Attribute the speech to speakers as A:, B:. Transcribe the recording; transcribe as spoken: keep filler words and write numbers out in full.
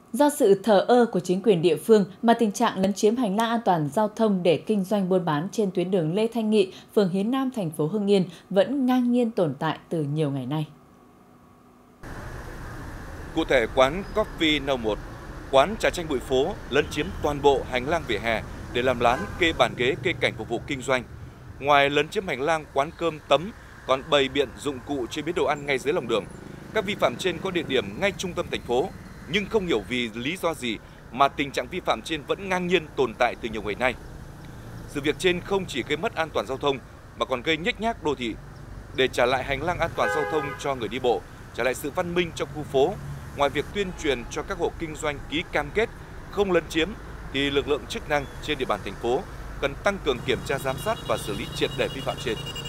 A: Do sự thờ ơ của chính quyền địa phương mà tình trạng lấn chiếm hành lang an toàn giao thông để kinh doanh buôn bán trên tuyến đường Lê Thanh Nghị, phường Hiến Nam, thành phố Hưng Yên vẫn ngang nhiên tồn tại từ nhiều ngày nay.
B: Cụ thể, quán Coffee No một, quán trà chanh Bụi Phố lấn chiếm toàn bộ hành lang vỉa hè để làm lán, kê bàn ghế, kê cảnh phục vụ kinh doanh. Ngoài lấn chiếm hành lang, quán cơm Tấm còn bày biện dụng cụ chế biến đồ ăn ngay dưới lòng đường. Các vi phạm trên có địa điểm ngay trung tâm thành phố, nhưng không hiểu vì lý do gì mà tình trạng vi phạm trên vẫn ngang nhiên tồn tại từ nhiều ngày nay. Sự việc trên không chỉ gây mất an toàn giao thông mà còn gây nhếch nhác đô thị. Để trả lại hành lang an toàn giao thông cho người đi bộ, trả lại sự văn minh trong khu phố, ngoài việc tuyên truyền cho các hộ kinh doanh ký cam kết không lấn chiếm, thì lực lượng chức năng trên địa bàn thành phố cần tăng cường kiểm tra giám sát và xử lý triệt để vi phạm trên.